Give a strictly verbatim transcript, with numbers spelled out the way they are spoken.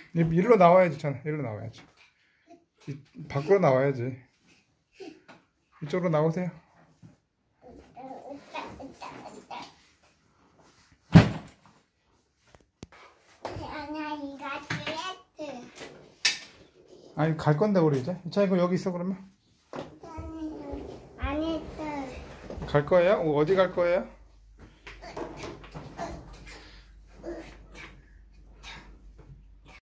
일로 나와야지, 잖아. 일로 나와야지. 이, 밖으로 나와야지. 이쪽으로 나오세요. 아니, 갈 건데 우리 이제. 자, 이거 여기 있어 그러면. 아니, 안 했어. 갈 거예요? 어디 갈 거예요?